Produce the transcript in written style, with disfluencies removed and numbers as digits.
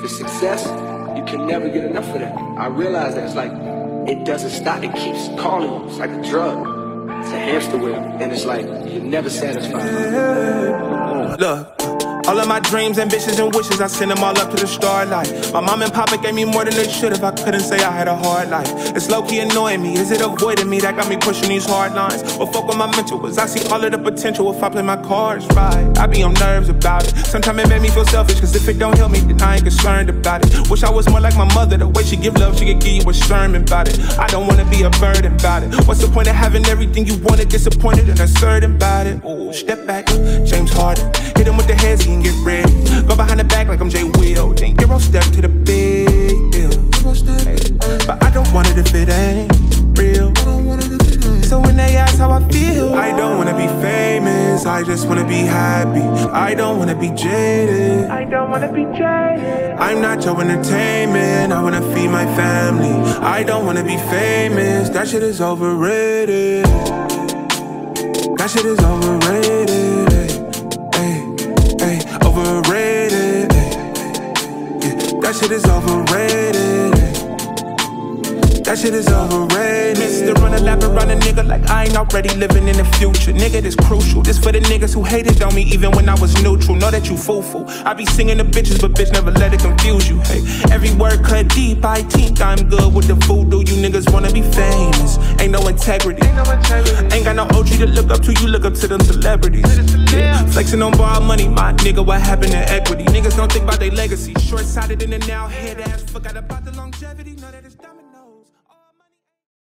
for success, you can never get enough of that. I realize that it's like, it doesn't stop, it keeps calling you. It's like a drug, it's a hamster wheel, and it's like, you're never satisfied. Look. All of my dreams, ambitions, and wishes, I send them all up to the starlight. My mom and papa gave me more than they should if I couldn't say I had a hard life. It's low-key annoying me, is it avoiding me that got me pushing these hard lines? Well, fuck with my mental, cause I see all of the potential if I play my cards right. I be on nerves about it. Sometimes it make me feel selfish, cause if it don't help me, then I ain't concerned about it. Wish I was more like my mother, the way she give love, she could give you a sermon about it. I don't wanna be a burden about it. What's the point of having everything you wanted, disappointed and uncertain about it? Ooh, step back, James Harden, hit him with the heads, he can get ready. Go behind the back like I'm Jay Will. Then Euro step to the big deal. But I don't want it if it ain't real. So when they ask how I feel, I don't wanna be famous, I just wanna be happy. I don't wanna be jaded, I don't wanna be jaded. I'm not your entertainment, I wanna feed my family. I don't wanna be famous, that shit is overrated. That shit is overrated. Overrated, yeah, that shit is overrated. That shit is overrated. Mr. Run a lap around a nigga like I ain't already living in the future. Nigga, this crucial. This for the niggas who hated on me even when I was neutral. Know that you fool. I be singing the bitches, but bitch never let it confuse you. Hey, every word cut deep. I think I'm good with the voodoo. You niggas wanna be famous. Ain't no integrity. Ain't got no OG to look up to. You look up to them celebrities. Yeah. Flexing on borrowed money, my nigga. What happened to equity? Niggas don't think about their legacy. Short-sighted in the now, head ass. Forgot about the longevity.